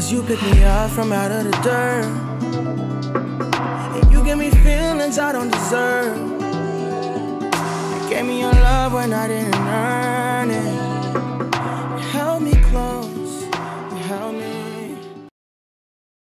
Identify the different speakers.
Speaker 1: Cause you pick me up from out of the dirt, and you give me feelings I don't deserve. You gave me your love when I didn't earn it.